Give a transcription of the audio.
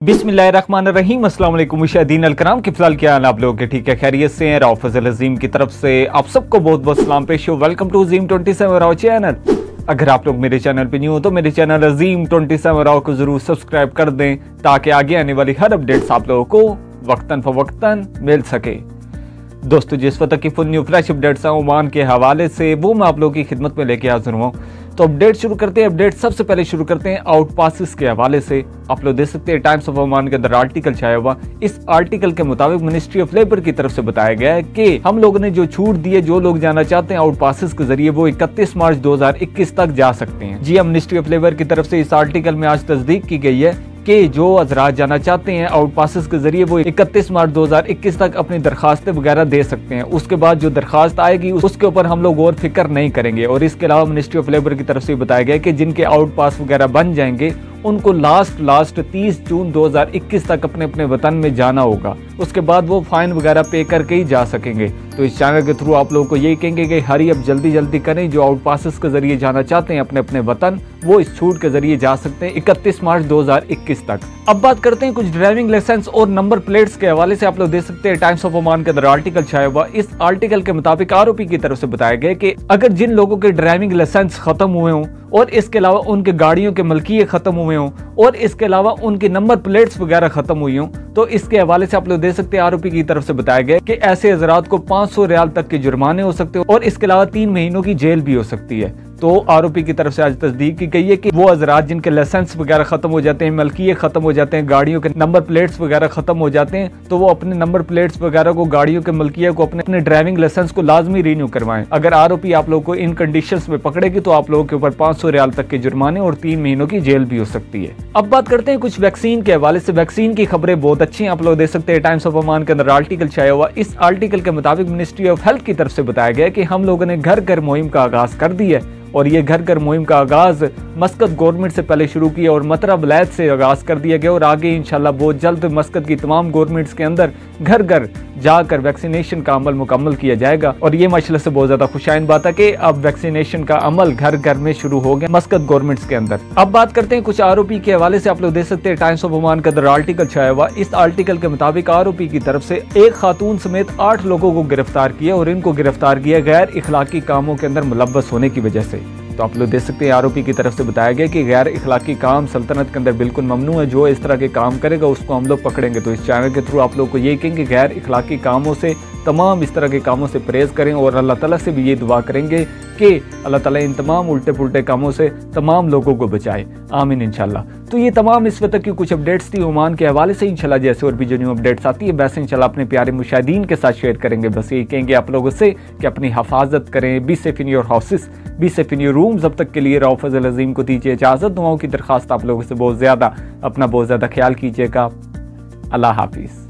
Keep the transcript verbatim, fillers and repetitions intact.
बिस्मिल्लाहिर्रहमानिर्रहीम, अस्सलाम वालेकुम मुशाहिदीन अलकराम। कि फिलहाल क्या हाल आप लोगों के? ठीक है, खैरियत से हैं। फजल अजीम की तरफ से आप सबको बहुत बहुत सलाम पेश हो। Welcome to Azeem twenty seven Rao channel. अगर आप लोग मेरे चैनल पे न्यू हो तो मेरे channel Azeem twenty seven Rao को जरूर सब्सक्राइब कर दें ताकि आगे आने वाली हर अपडेट्स आप लोगों को वक्तन फवक्तन मिल सके। दोस्तों, जिस वक्त की फुल न्यू फ्लैश अपडेट्स हैं ओमान के हवाले से, वो मैं आप लोगों की खिदमत में लेके हाजिर हुआ। तो अपडेट शुरू करते हैं। अपडेट सबसे पहले शुरू करते हैं आउट पासिस के हवाले से। आप लोग देख सकते हैं टाइम्स ऑफ ओमान के अंदर आर्टिकल छाया हुआ। इस आर्टिकल के मुताबिक मिनिस्ट्री ऑफ लेबर की तरफ से बताया गया है कि हम लोगों ने जो छूट दी है, जो लोग जाना चाहते हैं आउट पासिस के जरिए, वो इकतीस मार्च दो हजार इक्कीस तक जा सकते हैं। जी, मिनिस्ट्री ऑफ लेबर की तरफ से इस आर्टिकल में आज तस्दीक की गई है कि जो हजरात जाना चाहते हैं आउट पासिस के जरिए, वो इकतीस मार्च दो हजार इक्कीस तक अपनी दरखास्तें वगैरह दे सकते हैं। उसके बाद जो दरखास्त आएगी उसके ऊपर हम लोग और फिक्र नहीं करेंगे। और इसके अलावा मिनिस्ट्री ऑफ लेबर की तरफ से बताया गया कि जिनके आउट पास वगैरह बन जाएंगे उनको लास्ट लास्ट तीस जून दो हजार इक्कीस तक अपने अपने वतन में जाना होगा। उसके बाद वो फाइन वगैरह पे करके ही जा सकेंगे। तो इस चैनल के थ्रू आप लोगों को यही कहेंगे कि हरी अब जल्दी जल्दी करें। जो आउट पासिस के जरिए जाना चाहते हैं अपने अपने वतन, वो इस छूट के जरिए जा सकते हैं इकतीस मार्च दो हजार इक्कीस तक। अब बात करते हैं कुछ ड्राइविंग लाइसेंस और नंबर प्लेट्स के हवाले से। आप लोग देख सकते हैं टाइम्स ऑफ ओमान के अंदर आर्टिकल छाया हुआ। इस आर्टिकल के मुताबिक आरोपी की तरफ से बताया गया कि अगर जिन लोगों के ड्राइविंग लाइसेंस खत्म हुए हों और इसके अलावा उनके गाड़ियों के मलकिये खत्म हुए हों और इसके अलावा उनकी नंबर प्लेट्स वगैरह खत्म हुई हों, तो इसके हवाले से आप लोग देख सकते हैं आरोपी की तरफ से बताया गया कि ऐसे हजरात को पांच सौ रियाल तक के जुर्माने हो सकते हैं और इसके अलावा तीन महीनों की जेल भी हो सकती है। तो आरोपी की तरफ से आज तस्दीक की गई है कि वो हजरात जिनके लाइसेंस वगैरह खत्म हो जाते हैं, मलकिये खत्म हो जाते हैं, गाड़ियों के नंबर प्लेट्स वगैरह खत्म हो जाते हैं, तो वो अपने नंबर प्लेट्स वगैरह को, गाड़ियों के मलकिये को, अपने अपने ड्राइविंग लाइसेंस को लाजमी रीन्यू करवाएं। अगर आरोपी आप लोगों को इन कंडीशंस में पकड़ेगी तो आप लोगों के ऊपर पांच सौ रियाल तक के जुर्माने और तीन महीनों की जेल भी हो सकती है। अब बात करते हैं कुछ वैक्सीन के हवाले से। वैक्सीन की खबरें बहुत अच्छी हैं। आप लोग देख सकते हैं टाइम्स ऑफ ओमान के अंदर आर्टिकल छाया हुआ। इस आर्टिकल के मुताबिक मिनिस्ट्री ऑफ हेल्थ की तरफ से बताया गया कि हम लोगों ने घर घर मुहिम का आगाज कर दी है। और ये घर घर मुहिम का आगाज मस्कत गवर्नमेंट से पहले शुरू किया और मतरा वलायत से आगाज कर दिया गया और आगे इंशाल्लाह बहुत जल्द मस्कत की तमाम गवर्नमेंट्स के अंदर घर घर जाकर वैक्सीनेशन का अमल मुकम्मल किया जाएगा। और ये माशाल्लाह से बहुत ज्यादा खुशाइन बात है कि अब वैक्सीनेशन का अमल घर घर में शुरू हो गया मस्कत गवर्नमेंट्स के अंदर। अब बात करते हैं कुछ आरोपी के हवाले से। आप लोग देख सकते हैं टाइम्स ऑफ ओमान के अंदर आर्टिकल छाया हुआ। इस आर्टिकल के मुताबिक आरोपी की तरफ से एक खातून समेत आठ लोगों को गिरफ्तार किया और इनको गिरफ्तार किया गैर इखलाकी कामों के अंदर मुलव्वस होने की वजह से। तो आप लोग देख सकते हैं आरोपी की तरफ से बताया गया कि गैर इखलाकी काम सल्तनत के अंदर बिल्कुल ममनू है। जो इस तरह के काम करेगा उसको हम लोग पकड़ेंगे। तो इस चैनल के थ्रू आप लोग को यही कहेंगे गैर इखलाकी कामों से, तमाम इस तरह के कामों से परहेज करें और अल्लाह ताला से भी ये दुआ करेंगे कि अल्लाह ताला इन तमाम उल्टे पुल्टे कामों से तमाम लोगों को बचाए। आमीन इंशाल्लाह। तो ये तमाम इस वक्त की कुछ अपडेट्स थी ओमान के हवाले से। इंशाल्लाह जैसे और भी जो न्यू अपडेट्स आती है वैसे इंशाल्लाह अपने प्यारे मुशाहिदीन के साथ शेयर करेंगे। बस यही कहेंगे आप लोगों से कि अपनी हिफाजत करें। Be safe in your houses, be safe in your rooms. अब तक के लिए राव फजल अजीम को दीजिए इजाज़त। दुआओं की दरखास्त आप लोगों से बहुत ज़्यादा, अपना बहुत ज़्यादा ख्याल कीजिएगा। अल्लाह हाफिज़।